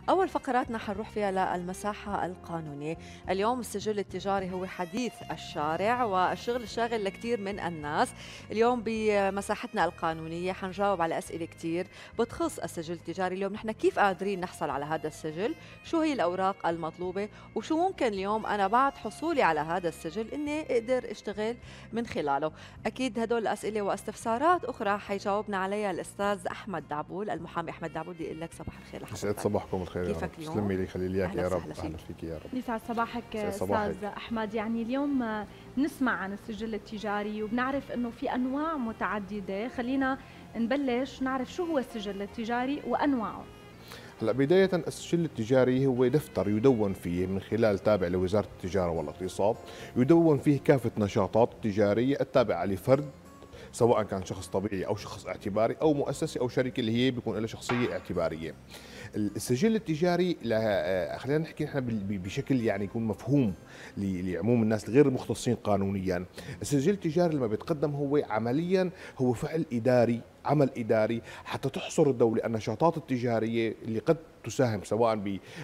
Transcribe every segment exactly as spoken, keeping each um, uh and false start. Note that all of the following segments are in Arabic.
أول فقراتنا حنروح فيها للمساحة القانونية. اليوم السجل التجاري هو حديث الشارع والشغل الشاغل لكثير من الناس. اليوم بمساحتنا القانونية حنجاوب على أسئلة كثير بتخص السجل التجاري. اليوم نحن كيف قادرين نحصل على هذا السجل، شو هي الأوراق المطلوبة، وشو ممكن اليوم أنا بعد حصولي على هذا السجل إني أقدر أشتغل من خلاله. أكيد هدول الأسئلة واستفسارات أخرى حيجاوبنا عليها الأستاذ أحمد دعبول، المحامي أحمد دعبول. بدي أقول لك صباح الخير لحضرتك. يسعد صباحكم الخير يا كيفك رب. اليوم؟ تسلمي لي، خلي لي اياك يا رب. فيك. اهلا فيك يا رب. يسعد صباحك يسعد استاذ احمد. يعني اليوم بنسمع عن السجل التجاري وبنعرف انه في انواع متعدده، خلينا نبلش نعرف شو هو السجل التجاري وانواعه. هلا بداية السجل التجاري هو دفتر يدون فيه من خلال تابع لوزارة التجارة والاقتصاد، يدون فيه كافة نشاطات التجارية التابعة لفرد، سواء كان شخص طبيعي او شخص اعتباري او مؤسسه او شركه اللي هي بيكون لها شخصيه اعتباريه. السجل التجاري خلينا نحكي نحن بشكل يعني يكون مفهوم لعموم الناس غير المختصين قانونيا. السجل التجاري لما بيتقدم هو عمليا هو فعل اداري، عمل اداري حتى تحصر الدوله النشاطات التجاريه اللي قد تساهم سواء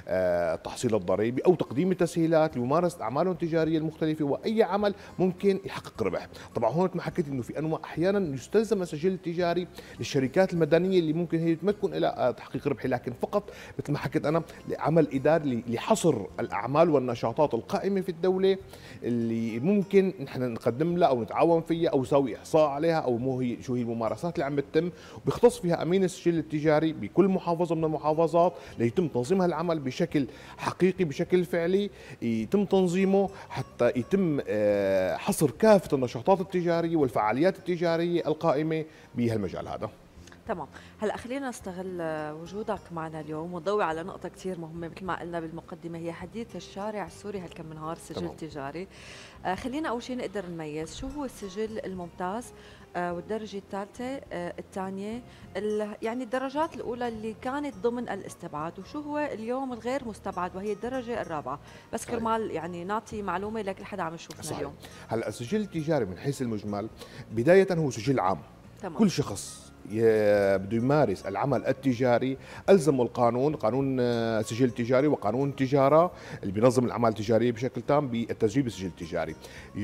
بتحصيل الضريبي او تقديم التسهيلات لممارسه اعمالهم التجاريه المختلفه، واي عمل ممكن يحقق ربح. طبعا هون ما حكيت انه في انواع احيانا يستلزم السجل التجاري للشركات المدنيه اللي ممكن هي ما تكون لها تحقيق ربحي، لكن فقط مثل ما حكيت انا لعمل اداري لحصر الاعمال والنشاطات القائمه في الدوله اللي ممكن نحن نقدم لها او نتعاون فيها او نسوي احصاء عليها او مو هي شو هي الممارسات اللي عم بتتم، وبيختص فيها امين السجل التجاري بكل محافظه من المحافظات ليتم تنظيم هالعمل بشكل حقيقي بشكل فعلي، يتم تنظيمه حتى يتم حصر كافه النشاطات التجاريه والفعاليات التجاريه القائمه بهالمجال هذا. تمام. هلا خلينا نستغل وجودك معنا اليوم ونضوي على نقطة كثير مهمة مثل ما قلنا بالمقدمة، هي حديث الشارع السوري هالكم من نهار سجل تمام. تجاري. آه خلينا أول شيء نقدر نميز شو هو السجل الممتاز آه والدرجة الثالثة آه الثانية، يعني الدرجات الأولى اللي كانت ضمن الاستبعاد، وشو هو اليوم الغير مستبعد وهي الدرجة الرابعة. بس كرمال يعني نعطي معلومة لكل حدا عم يشوفنا صحيح. اليوم هلا السجل التجاري من حيث المجمل بداية هو سجل عام تمام. كل شخص بده يمارس العمل التجاري ألزمه القانون، قانون سجل تجاري وقانون التجارة اللي بينظم الأعمال التجارية بشكل تام بالتسجيل بالسجل التجاري.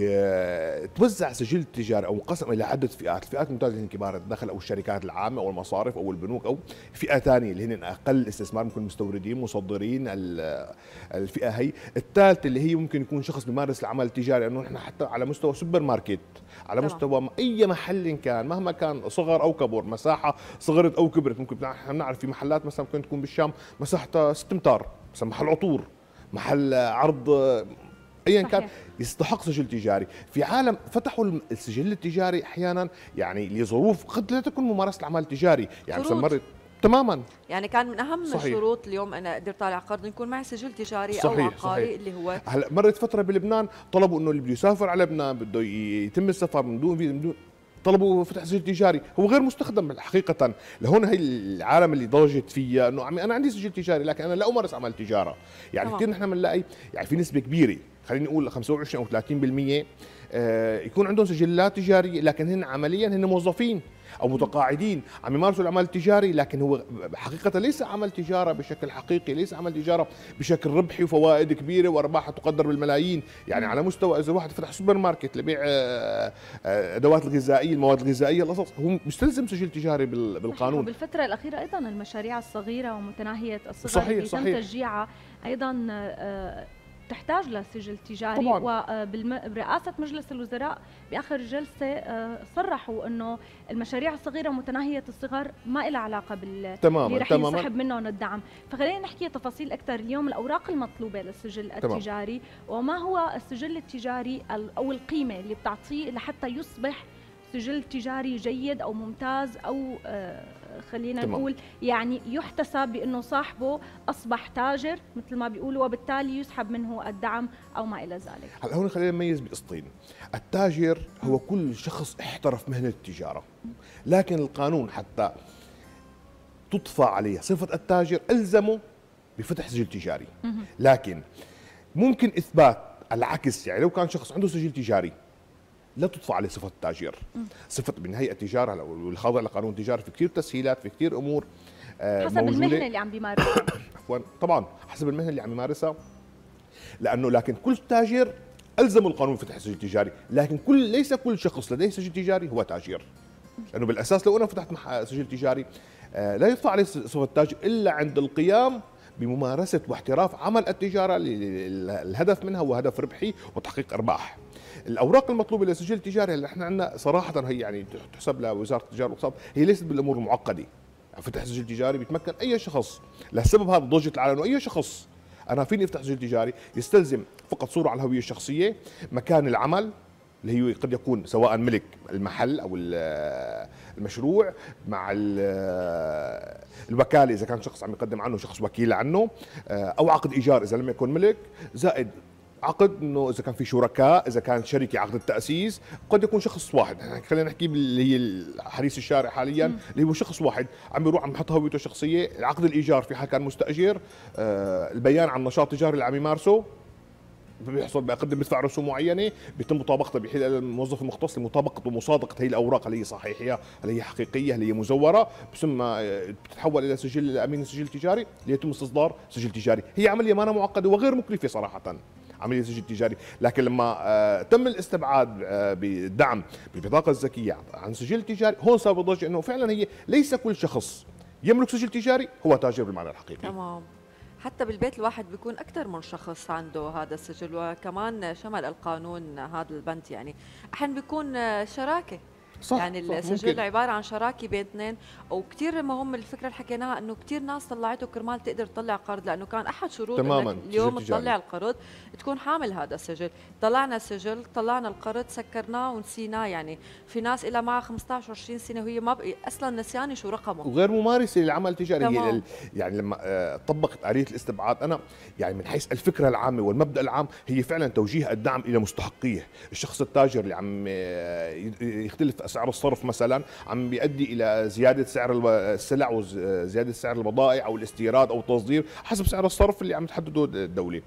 توزع سجل التجاري أو مقسم إلى عدة فئات، الفئات الممتازة اللي هن كبار الدخل أو الشركات العامة أو المصارف أو البنوك، أو فئة ثانية اللي هن أقل استثمار ممكن مستوردين مصدرين. الفئة هي الثالثة اللي هي ممكن يكون شخص بيمارس العمل التجاري أنه نحن حتى على مستوى سوبر ماركت، على مستوى أي محل كان مهما كان صغر أو كبر، مساحه صغرت او كبرت. ممكن نحن بنعرف في محلات مثلا ممكن تكون بالشام مساحتها ست امتار، مثلا محل عطور، محل عرض ايا كان يستحق سجل تجاري. في عالم فتحوا السجل التجاري احيانا يعني لظروف قد لا تكون ممارسه العمل التجاري، يعني مرت تماما. يعني كان من اهم صحيح. الشروط اليوم انا اقدر طالع قرض يكون معي سجل تجاري صحيح. او عقاري صحيح. اللي هو هلا مرت فتره بلبنان طلبوا انه اللي بده يسافر على لبنان بده يتم السفر من دون فيزا، من دون طلبوا فتح سجل تجاري، هو غير مستخدم حقيقة. لهون هي العالم اللي ضجت فيها انه انا عندي سجل تجاري لكن انا لا امارس عمل تجارة. يعني كثير نحن بنلاقي يعني في نسبة كبيرة، خلينا نقول خمسة وعشرين او ثلاثين بالمئة آه يكون عندهم سجلات تجارية لكن هن عمليا هن موظفين او متقاعدين عم يمارسوا العمل التجاري، لكن هو حقيقه ليس عمل تجاره بشكل حقيقي، ليس عمل تجاره بشكل ربحي وفوائد كبيره وارباح تقدر بالملايين. يعني على مستوى اذا واحد فتح سوبر ماركت لبيع ادوات الغذائيه، المواد الغذائيه، القصص هو مستلزم سجل تجاري بالقانون. بالفتره الاخيره ايضا المشاريع الصغيره ومتناهيه الصغر صحيح اللي صحيح. تم تشجيعها ايضا تحتاج لسجل تجاري طبعاً. وبرئاسة مجلس الوزراء بآخر جلسة صرحوا أنه المشاريع الصغيرة متناهية الصغر ما لها علاقة بال اللي رح ينسحب منهم الدعم. فخلينا نحكي تفاصيل أكثر اليوم، الأوراق المطلوبة للسجل تمام. التجاري، وما هو السجل التجاري أو القيمة اللي بتعطيه لحتى يصبح سجل تجاري جيد أو ممتاز أو آه خلينا تمام. نقول يعني يحتسب بأنه صاحبه أصبح تاجر مثل ما بيقولوا، وبالتالي يسحب منه الدعم أو ما إلى ذلك. هلا هون خلينا نميز بقسطين. التاجر هو كل شخص احترف مهنة التجارة، لكن القانون حتى تضفى عليه صفة التاجر ألزمه بفتح سجل تجاري، لكن ممكن إثبات العكس. يعني لو كان شخص عنده سجل تجاري لا تضفى عليه صفة التاجر، صفة بالنهاية التجارة والخاضع لقانون التجارة في كثير تسهيلات، في كثير أمور حسب المهنه اللي عم بيمارسها. عفوا، طبعا حسب المهنه اللي عم يمارسها، لانه لكن كل تاجر الزم القانون بفتح سجل تجاري، لكن كل ليس كل شخص لديه سجل تجاري هو تاجر. لانه بالاساس لو انا فتحت سجل تجاري لا يدفع عليه صفه تاجر الا عند القيام بممارسه واحتراف عمل التجاره، الهدف منها هو هدف ربحي وتحقيق ارباح. الاوراق المطلوبه للسجل التجاري اللي احنا عندنا صراحه هي يعني تحسب لوزاره التجاره والاقتصاد، هي ليست بالامور المعقده. فتح سجل تجاري بيتمكن اي شخص، لسبب هذا ضجه العالم، اي شخص انا فيني افتح سجل تجاري يستلزم فقط صوره على الهويه الشخصيه، مكان العمل اللي هي قد يكون سواء ملك المحل او المشروع، مع الوكاله اذا كان شخص عم يقدم عنه شخص وكيل عنه، او عقد ايجار اذا لم يكن ملك، زائد عقد انه اذا كان في شركاء، اذا كانت شركه عقد التاسيس، قد يكون شخص واحد. يعني خلينا نحكي اللي هي حديث الشارع حاليا م. اللي هو شخص واحد عم بيروح عم يحط هويته الشخصيه، عقد الايجار في حال كان مستاجر، آه البيان عن النشاط التجاري اللي عم يمارسه، بيحصل بيقدم بدفع رسوم معينه، بيتم مطابقته بحيث الموظف المختص لمطابقه ومصادقه هي الاوراق اللي هي صحيحه، هل هي حقيقيه، هل هي مزوره، ثم بتتحول الى سجل امين السجل التجاري ليتم استصدار سجل تجاري. هي عمليه ما معقده وغير مكلفه صراحه عمليه سجل تجاري، لكن لما آه تم الاستبعاد آه بالدعم بالبطاقه الذكيه عن سجل تجاري، هون صار ضجه انه فعلا هي ليس كل شخص يملك سجل تجاري هو تاجر بالمعنى الحقيقي. تمام. حتى بالبيت الواحد بيكون أكثر من شخص عنده هذا السجل، وكمان شمل القانون هذا البند. يعني أحيانا بيكون شراكة، صح يعني صح السجل ممكن. عباره عن شراكه بين اثنين، وكثير مهم الفكره اللي حكيناها انه كثير ناس طلعته كرمال تقدر تطلع قرض، لانه كان احد شروط انك اليوم تطلع القرض تكون حامل هذا السجل. طلعنا السجل، طلعنا القرض، سكرناه ونسيناه. يعني في ناس إلها معها خمسطعش عشرين سنه وهي ما بقي اصلا نسيانه شو رقمه، وغير ممارسه للعمل التجاري. هي يعني لما طبقت آلية الاستبعاد، انا يعني من حيث الفكره العامه والمبدا العام هي فعلا توجيه الدعم الى مستحقيه. الشخص التاجر اللي عم يختلف اسعار الصرف مثلا عم بيؤدي الى زياده سعر السلع وزياده سعر البضائع او الاستيراد او التصدير حسب سعر الصرف اللي عم تحدده الدوله.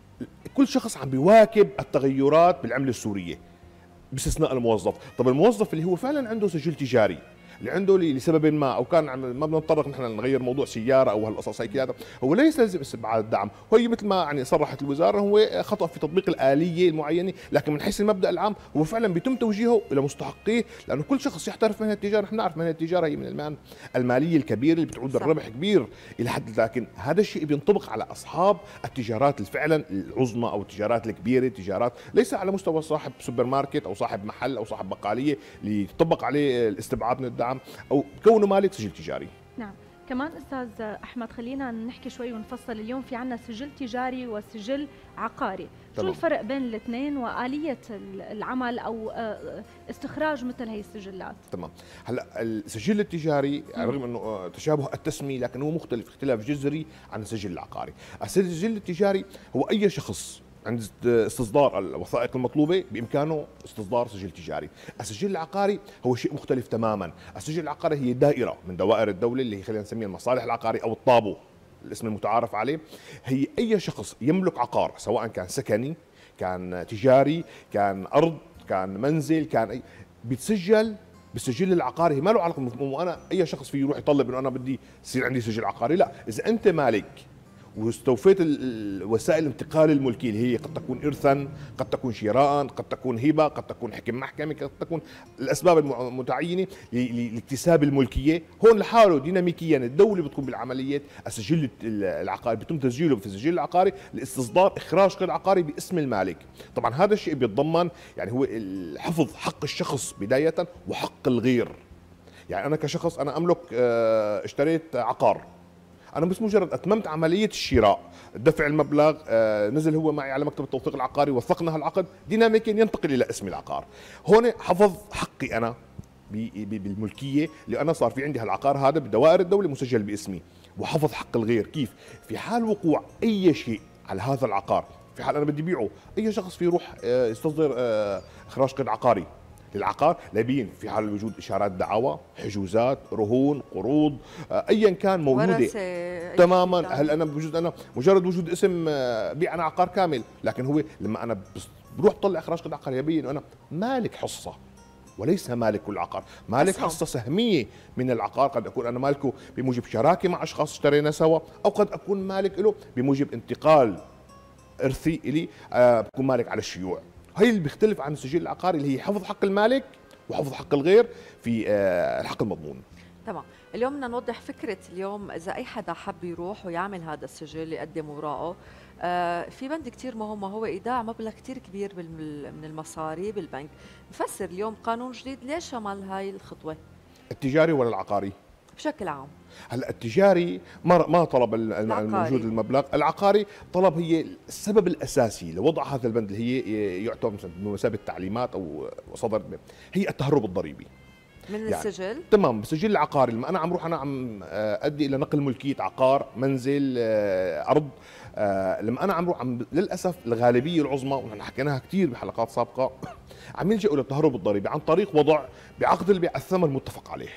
كل شخص عم بيواكب التغيرات بالعمله السوريه باستثناء الموظف. طب الموظف اللي هو فعلا عنده سجل تجاري، اللي عنده لسبب ما، او كان ما بدنا نتطرق نحن نغير موضوع سياره او هالقصص هي كذا، هو لا يستلزم استبعاد الدعم. وهي مثل ما يعني صرحت الوزاره هو خطا في تطبيق الاليه المعينه، لكن من حيث المبدا العام هو فعلا بيتم توجيهه الى مستحقيه، لانه كل شخص يحترف مهنه التجاره. نحن نعرف مهنه التجاره هي من المهن الماليه الكبيره اللي بتعود الربح كبير الى حد، لكن هذا الشيء بينطبق على اصحاب التجارات فعلا العظمى او التجارات الكبيره، التجارات ليس على مستوى صاحب سوبر ماركت او صاحب محل او صاحب بقاليه اللي يطبق عليه الاستبعاد من الدعم او كونه مالك سجل تجاري. نعم. كمان استاذ احمد خلينا نحكي شوي ونفصل. اليوم في عندنا سجل تجاري وسجل عقاري، شو الفرق بين الاثنين واليه العمل او استخراج مثل هي السجلات؟ تمام. هلا السجل التجاري رغم انه تشابه التسميه لكن هو مختلف اختلاف جذري عن السجل العقاري. السجل التجاري هو اي شخص عند استصدار الوثائق المطلوبه بامكانه استصدار سجل تجاري. السجل العقاري هو شيء مختلف تماما. السجل العقاري هي دائره من دوائر الدوله اللي هي خلينا نسميها المصالح العقاريه او الطابو الاسم المتعارف عليه. هي اي شخص يملك عقار سواء كان سكني، كان تجاري، كان ارض، كان منزل، كان أي بيتسجل بالسجل العقاري. هي ما له علاقه مو انا اي شخص فيه يروح يطلب انه انا بدي يصير عندي سجل عقاري، لا. اذا انت مالك واستوفيت وسائل الانتقال الملكيه اللي هي قد تكون ارثا، قد تكون شراء، قد تكون هبه، قد تكون حكم محكمه، قد تكون الاسباب المتعينه لاكتساب الملكيه، هون لحاله ديناميكيا الدوله بتقوم بالعمليات. السجل العقاري بيتم تسجيله في السجل العقاري لاستصدار اخراج قيد عقاري باسم المالك. طبعا هذا الشيء بيتضمن يعني هو حفظ حق الشخص بدايه وحق الغير. يعني انا كشخص انا املك اشتريت عقار، أنا بس مجرد أتممت عملية الشراء، دفع المبلغ، آه نزل هو معي على مكتب التوثيق العقاري، وثقنا هالعقد، ديناميكيا ينتقل إلى اسم العقار. هون حفظ حقي أنا بالملكية، لأن صار في عندي هالعقار هذا بدوائر الدولة مسجل باسمي، وحفظ حق الغير. كيف؟ في حال وقوع أي شيء على هذا العقار، في حال أنا بدي بيعه، أي شخص في يروح آه يستصدر آه إخراج قيد عقاري للعقار لابين في حال وجود اشارات دعوى، حجوزات، رهون، قروض، ايا كان موجوده تماما. هل انا بوجود انا مجرد وجود اسم بيع انا عقار كامل، لكن هو لما انا بروح طلع اخراج قيد عقاري يبين انه انا مالك حصه وليس مالك كل عقار، مالك أسهم. حصة سهمية من العقار. قد أكون أنا مالكه بموجب شراكة مع أشخاص اشترينا سوا، أو قد أكون مالك له بموجب انتقال إرثي إلي، آه بكون مالك على الشيوع. هي اللي بيختلف عن السجل العقاري اللي هي حفظ حق المالك وحفظ حق الغير في آه الحق المضمون. تمام. اليوم بدنا نوضح فكرة اليوم إذا أي حدا حب يروح ويعمل هذا السجل يقدم وراءه، آه في بند كتير مهم وهو إيداع مبلغ كتير كبير بالم- من المصاري بالبنك. نفسر اليوم قانون جديد ليش شمل هاي الخطوة التجاري ولا العقاري؟ بشكل عام؟ هلا التجاري ما ما طلب ال- العقاري. الموجود المبلغ، العقاري طلب. هي السبب الاساسي لوضع هذا البند اللي هي يعتبر مثلا بمثابه تعليمات او صدر، هي التهرب الضريبي من يعني. السجل؟ تمام. السجل العقاري لما انا عم روح انا عم آه، ادي الى نقل ملكيه عقار، منزل، آه، ارض، آه، لما انا عم روح عم للاسف الغالبيه العظمى، ونحن حكيناها كثير بحلقات سابقه، عم يلجأوا للتهرب الضريبي عن طريق وضع بعقد البيع الثمن متفق عليه.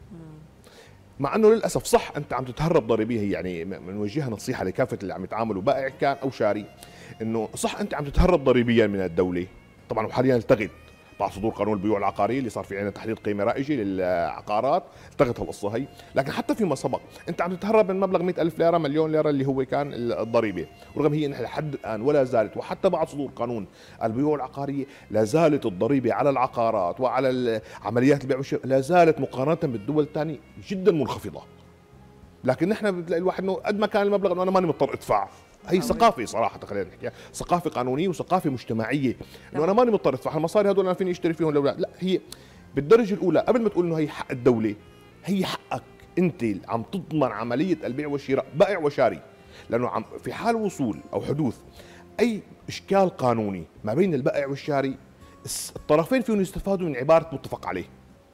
مع انه للاسف صح انت عم تتهرب ضريبيا، يعني بنوجهها نصيحه لكافه اللي عم يتعاملوا بائع كان او شاري، انه صح انت عم تتهرب ضريبيا من الدوله طبعا، وحاليا التغت بعد صدور قانون البيوع العقاريه اللي صار في عندنا تحديد قيمه رائجه للعقارات، التغت هالقصه هي. لكن حتى فيما سبق انت عم تتهرب من مبلغ مئة ألف ليره، مليون ليره اللي هو كان الضريبه، ورغم هي نحن لحد الان ولا زالت، وحتى بعد صدور قانون البيوع العقاريه لا زالت الضريبه على العقارات وعلى عمليات البيع والشراء لا زالت مقارنه بالدول الثانيه جدا منخفضه. لكن نحن بتلاقي الواحد انه قد ما كان المبلغ انه انا ماني مضطر ادفع. هي ثقافه صراحه، خلينا نحكي ثقافه قانونيه وثقافه مجتمعيه، انه انا ماني مضطر ادفع المصاري هدول، انا فيني اشتري فيهم الاولاد. لا، هي بالدرجه الاولى قبل ما تقول انه هي حق الدوله، هي حقك انت عم تضمن عمليه البيع والشراء، بائع وشاري. لانه عم في حال وصول او حدوث اي اشكال قانوني ما بين البائع والشاري، الطرفين فيهم يستفادوا من عباره متفق عليه.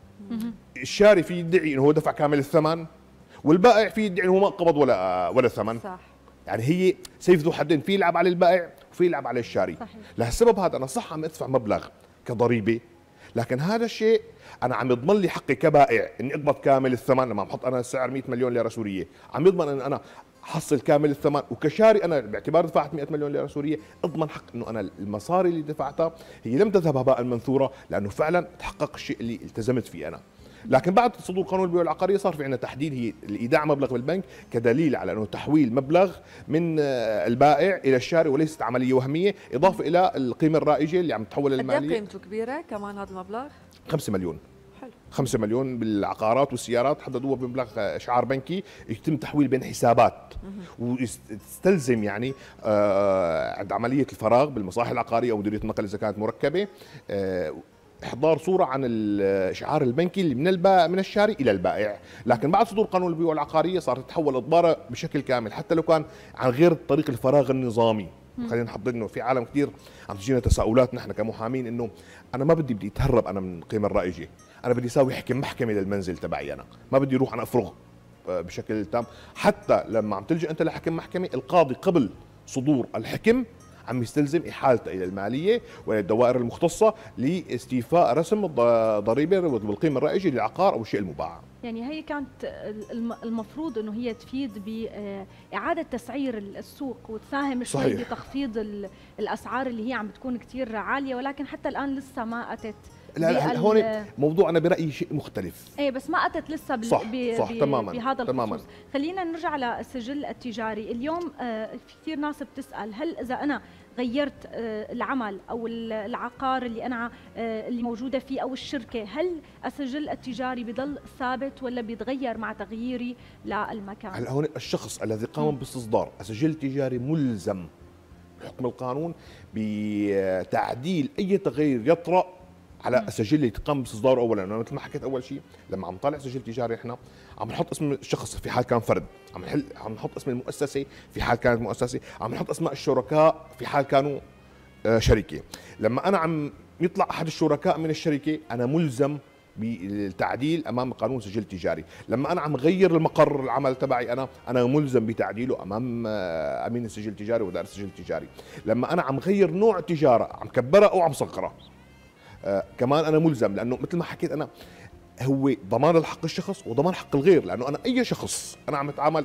الشاري في يدعي انه هو دفع كامل الثمن، والبائع في يدعي انه هو ما قبض ولا ولا ثمن. صح. يعني هي سيف ذو حدين، في يلعب على البائع وفي يلعب على الشاري. صحيح. لهالسبب هذا انا صح عم ادفع مبلغ كضريبه، لكن هذا الشيء انا عم يضمن لي حقي كبائع اني اقبض كامل الثمن. لما عم حط انا السعر مئة مليون ليره سوريه، عم يضمن ان انا حصل كامل الثمن، وكشاري انا باعتبار دفعت مئة مليون ليره سوريه اضمن حق انه انا المصاري اللي دفعتها هي لم تذهب هباء منثورا، لانه فعلا تحقق الشيء اللي التزمت فيه انا. لكن بعد صدور قانون البيوع العقاريه صار في عندنا تحديد هي الايداع مبلغ بالبنك كدليل على انه تحويل مبلغ من البائع الى الشاري وليست عمليه وهميه، اضافه الى القيمه الرائجه اللي عم تتحول قد ايه للماليه. قيمته كبيرة كمان هذا المبلغ؟ خمسة مليون. حلو. خمسة مليون بالعقارات والسيارات حددوها بمبلغ اشعار بنكي يتم تحويل بين حسابات، ويستلزم يعني آه عند عمليه الفراغ بالمصالح العقاريه او مديريه النقل اذا كانت مركبه آه احضار صوره عن الاشعار البنكي اللي من البائع من الشاري الى البائع. لكن بعد صدور قانون البيوع العقاريه صارت تتحول اضباره بشكل كامل، حتى لو كان عن غير طريق الفراغ النظامي. خلينا نحضر انه في عالم كثير عم تجينا تساؤلات نحن كمحامين، انه انا ما بدي بدي اتهرب انا من القيمه الرائجه، انا بدي اسوي حكم محكمه للمنزل تبعي، انا ما بدي اروح انا افرغ بشكل تام. حتى لما عم تلجأ انت لحكم محكمه، القاضي قبل صدور الحكم عم يستلزم احالته الى الماليه والى الدوائر المختصه لاستيفاء رسم الضريبه بالقيمه الرائجه للعقار او الشيء المباع. يعني هي كانت المفروض انه هي تفيد باعاده تسعير السوق وتساهم شوي صحيح. بتخفيض الاسعار اللي هي عم بتكون كثير عاليه، ولكن حتى الان لسه ما اتت. لا لا هون موضوع انا برايي شيء مختلف. ايه بس ما اتت لسه بال... صح ب... صح ب... تماما بهذا تماما. الخصوص. خلينا نرجع للسجل التجاري. اليوم آه في كثير ناس بتسال هل اذا انا غيرت آه العمل او العقار اللي انا آه اللي موجوده فيه او الشركه، هل السجل التجاري بضل ثابت ولا بيتغير مع تغييري للمكان؟ هلا هون الشخص الذي قام باستصدار سجل تجاري ملزم بحكم القانون بتعديل اي تغيير يطرأ على السجل اللي تقام باستصداره اولا. انا مثل ما حكيت اول شيء، لما عم نطلع سجل تجاري احنا عم نحط اسم الشخص في حال كان فرد، عم نحل عم نحط اسم المؤسسه في حال كانت مؤسسه، عم نحط اسماء الشركاء في حال كانوا آه شركه. لما انا عم يطلع احد الشركاء من الشركه انا ملزم بالتعديل امام قانون سجل تجاري. لما انا عم غير المقر العمل تبعي انا انا ملزم بتعديله امام امين السجل التجاري ودائره السجل التجاري. لما انا عم غير نوع تجاره، عم كبرها او عم صغرها، آه كمان انا ملزم، لانه مثل ما حكيت انا هو ضمان الحق الشخص وضمان حق الغير، لانه انا اي شخص انا عم اتعامل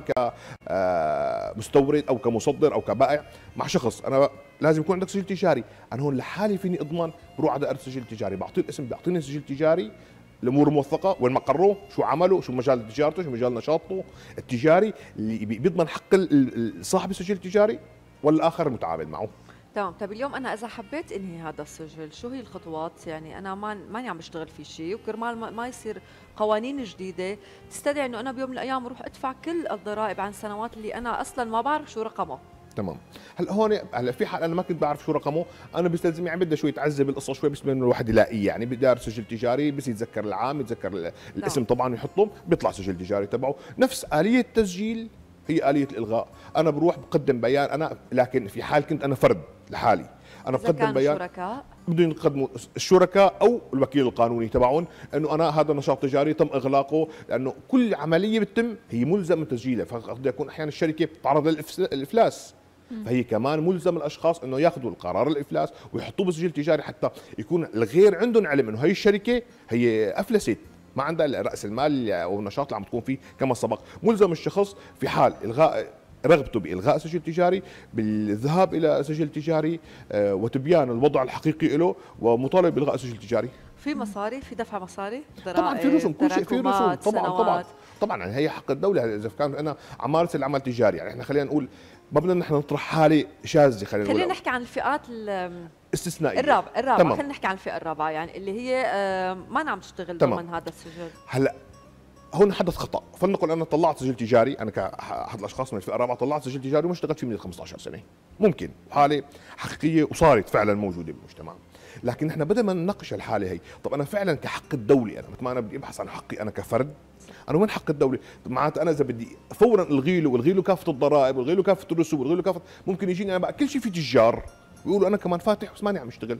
كمستورد او كمصدر او كبائع مع شخص، انا لازم يكون عندك سجل تجاري. انا هون لحالي فيني اضمن، بروح على دائره سجل تجاري، بعطيه الاسم، بيعطيني سجل تجاري، الامور موثقه، وين مقره، شو عمله، شو مجال تجارته، شو مجال نشاطه التجاري، اللي بيضمن حق صاحب السجل التجاري والاخر المتعامل معه. تمام. طيب اليوم انا اذا حبيت انهي هذا السجل، شو هي الخطوات؟ يعني انا ما ماني عم بشتغل في شيء، وكرمال ما يصير قوانين جديده تستدعي انه انا بيوم من الايام اروح ادفع كل الضرائب عن سنوات اللي انا اصلا ما بعرف شو رقمه. تمام. هلا هون هلا في حال انا ما كنت بعرف شو رقمه، انا بستلزم يعني بدي شوي تعذب القصه شوي، بس انه الواحد يلاقيه، يعني بدار سجل تجاري بس يتذكر العام، يتذكر الاسم طبعا يحطه، بيطلع سجل تجاري تبعه. نفس اليه التسجيل هي اليه الالغاء، انا بروح بقدم بيان انا، لكن في حال كنت انا فرد لحالي انا بقدم بيان، شركاء بدهم يقدموا الشركاء او الوكيل القانوني تبعهم انه انا هذا نشاط تجاري تم اغلاقه، لانه كل عمليه بتتم هي ملزم من تسجيلها، فقد يكون احيانا الشركه بتتعرض للافلاس، فهي كمان ملزم الاشخاص انه ياخذوا القرار الافلاس ويحطوه بسجل تجاري، حتى يكون الغير عندهم علم انه هي الشركه هي افلست، ما عندها راس المال او النشاط اللي عم تكون فيه كما سبق. ملزم الشخص في حال الغاء رغبته بإلغاء سجل تجاري بالذهاب إلى سجل تجاري وتبيان الوضع الحقيقي له، ومطالب بإلغاء سجل تجاري. في مصاري، في دفع مصاري، طبعا في رسوم، كل شيء في رسوم، طبعا طبعا طبعا هي حق الدولة. إذا كان أنا عم مارس العمل التجاري، يعني احنا خلينا نقول ما بدنا نحن نطرح حالة شاذة، خلينا نقول خلينا نحكي عن الفئات استثنائية الرابعة الرابعة خلينا نحكي عن الفئة الرابعة، يعني اللي هي ما عم تشتغل ضمن هذا السجل. هلا هون حدث خطا، فلنقل انا طلعت سجل تجاري، انا كاحد الاشخاص من الفئه الرابعه طلعت سجل تجاري وما اشتغلت فيه من خمسة عشر سنه، ممكن حاله حقيقيه وصارت فعلا موجوده بالمجتمع، لكن احنا بدل ما نناقش الحاله هي، طب انا فعلا كحق الدوله، انا مثل ما انا بدي ابحث عن حقي انا كفرد، انا وين حق الدوله؟ معناته انا اذا بدي فورا الغي له والغي له كافه الضرائب والغي له كافه الرسوم والغي له كافه، ممكن يجيني انا بقى كل شيء في تجار ويقولوا انا كمان فاتح بس ماني عم اشتغل.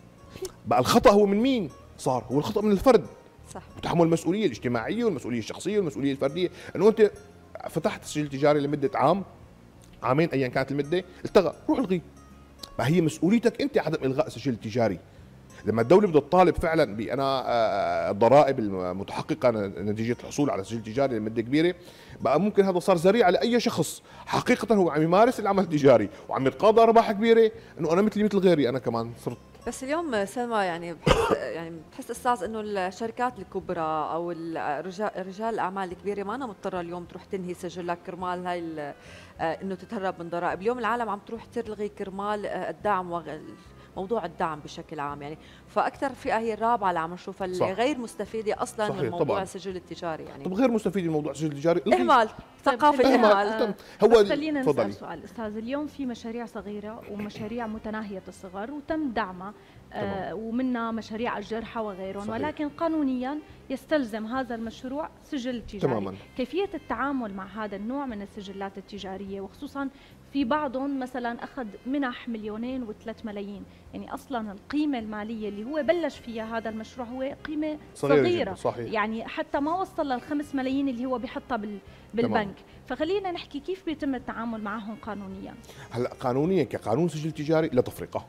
بقى الخطا هو من مين؟ صار هو الخطا من الفرد. صح. وتحمل المسؤوليه الاجتماعيه والمسؤوليه الشخصيه والمسؤوليه الفرديه، انه انت فتحت سجل تجاري لمده عام، عامين، ايا كانت المده، التغى، روح الغيه. ما هي مسؤوليتك انت عدم الغاء سجل تجاري. لما الدوله بدها تطالب فعلا بانا الضرائب المتحققه نتيجه الحصول على سجل تجاري لمده كبيره، بقى ممكن هذا صار ذريعه لاي شخص حقيقه هو عم يمارس العمل التجاري وعم يتقاضى ارباح كبيره، انه انا مثلي مثل غيري، انا كمان صرت. بس اليوم سلمى يعني بحس يعني بتحس استاذ انه الشركات الكبرى او الرجال رجال الاعمال الكبيره ما أنا مضطره اليوم تروح تنهي سجلك كرمال هاي انه تتهرب من ضرائب، اليوم العالم عم تروح تلغي كرمال الدعم وغ... موضوع الدعم بشكل عام، يعني فاكثر فئه هي الرابعه اللي عم نشوفها اللي صح. غير مستفيده اصلا من موضوع طبعاً. السجل التجاري، يعني طب غير مستفيد من موضوع السجل التجاري، اهمال، ثقافه اهمال. هو خلينا نسال سؤال استاذ، اليوم في مشاريع صغيره ومشاريع متناهيه الصغر وتم دعمها آه ومنها مشاريع الجرحى وغيرهم، صحيح. ولكن قانونيا يستلزم هذا المشروع سجل تجاري. تماما. كيفيه التعامل مع هذا النوع من السجلات التجاريه، وخصوصا في بعضهم مثلا اخذ منح مليونين وثلاث ملايين، يعني اصلا القيمه الماليه اللي هو بلش فيها هذا المشروع هو قيمه صغيره, صغيرة. صحيح. يعني حتى ما وصل للخمس ملايين اللي هو بيحطها بال بالبنك. تمام. فخلينا نحكي كيف بيتم التعامل معهم قانونيا. هلا قانونيا كقانون سجل تجاري لا تفرقه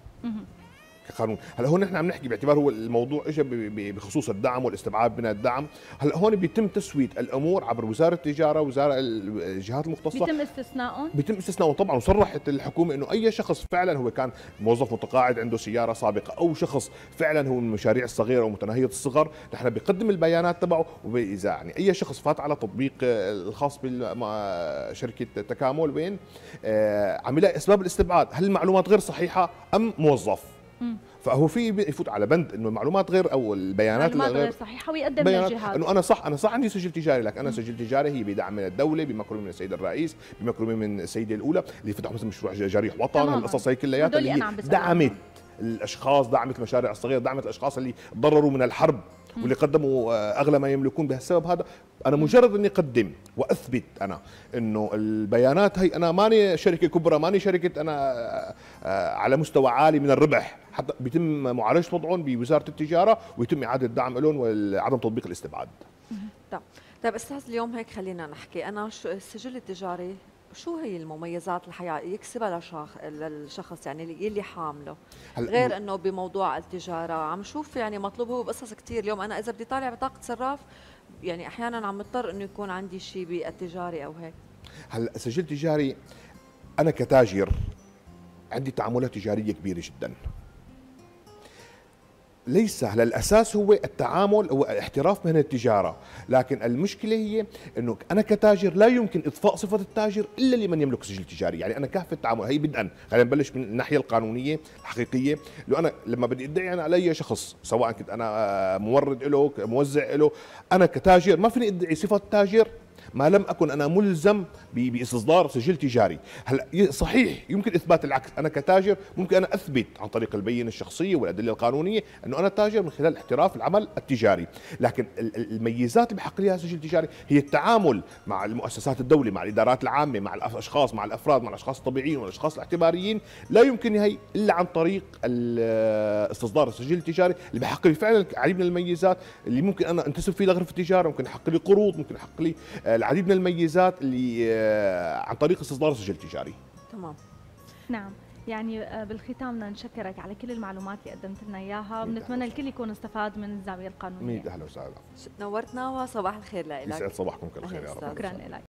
كقانون. هلا هون نحن عم نحكي باعتبار هو الموضوع اجى بخصوص الدعم والاستبعاد من الدعم، هلا هون بيتم تسويه الامور عبر وزاره التجاره، وزاره الجهات المختصه، بيتم استثنائهم بيتم استثنائهم طبعا. وصرحت الحكومه انه اي شخص فعلا هو كان موظف متقاعد عنده سياره سابقه، او شخص فعلا هو من المشاريع الصغيره ومتناهيه الصغر، نحن بيقدم البيانات تبعه، واذا يعني اي شخص فات على تطبيق الخاص بشركه تكامل وين عم يلاقي اسباب الاستبعاد، هل المعلومات غير صحيحه ام موظف؟ مم. فهو في يفوت على بند انه المعلومات غير او البيانات المعلومات غير صحيحه ويقدم للجهات انه انا صح انا صح عندي سجل تجاري، لكن انا سجل تجاري هي بدعم من الدوله، بمكرمه من السيد الرئيس، بمكرمه من السيده الاولى اللي فتحوا مثل مشروع جريح وطن، هالقصص هي كلياتها اللي دعمت الاشخاص، دعمت المشاريع الصغيره، دعمت الاشخاص اللي تضرروا من الحرب واللي قدموا اغلى ما يملكون. بهالسبب هذا انا مجرد اني اقدم واثبت انا انه البيانات هي انا ماني شركه كبرى، ماني شركه انا على مستوى عالي من الربح، حتى بيتم معالجه وضعهم بوزاره التجاره ويتم اعاده الدعم لهم وعدم تطبيق الاستبعاد. طيب طيب استاذ اليوم هيك خلينا نحكي، انا السجل التجاري شو هي المميزات الحقيقة يكسبها لشخص للشخص يعني اللي اللي حامله، هلا غير انه بموضوع التجارة عم شوف يعني مطلوب هو بقصص كثير. اليوم انا اذا بدي طالع بطاقة صراف يعني احيانا عم مضطر انه يكون عندي شيء بالتجاري او هيك. هلا سجل تجاري، انا كتاجر عندي تعاملات تجاريه كبيره جدا. ليس هلا الاساس هو التعامل، هو احتراف مهنه التجاره، لكن المشكله هي انه انا كتاجر لا يمكن اضفاء صفه التاجر الا لمن يملك سجل تجاري، يعني انا كافه التعامل هي بدءا، خلينا نبلش من الناحيه القانونيه الحقيقيه. لو انا لما بدي ادعي انا على اي شخص، سواء كنت انا مورد له موزع له، انا كتاجر ما فيني ادعي صفه تاجر ما لم اكن انا ملزم باستصدار سجل تجاري. هلا صحيح يمكن اثبات العكس، انا كتاجر ممكن انا اثبت عن طريق البينه الشخصيه والادله القانونيه انه انا تاجر من خلال احتراف العمل التجاري، لكن الميزات اللي بحق لها سجل تجاري هي التعامل مع المؤسسات الدوله، مع الادارات العامه، مع الاشخاص، مع الافراد، مع الاشخاص الطبيعيين والاشخاص الاعتباريين، لا يمكن هي الا عن طريق استصدار السجل التجاري اللي بحق لي فعلا العديد من الميزات اللي ممكن انا انتسب فيه لغرفه التجاره، ممكن يحق لي قروض، ممكن يحق لي العديد من الميزات اللي عن طريق استصدار السجل التجاري. تمام. نعم، يعني بالختام بدنا نشكرك على كل المعلومات اللي قدمت لنا اياها، بنتمنى الكل يكون استفاد من الزاويه القانونيه. مية اهلا وسهلا. نورتنا وصباح الخير لك. يسعد صباحكم كل خير يا رب. شكرا لك.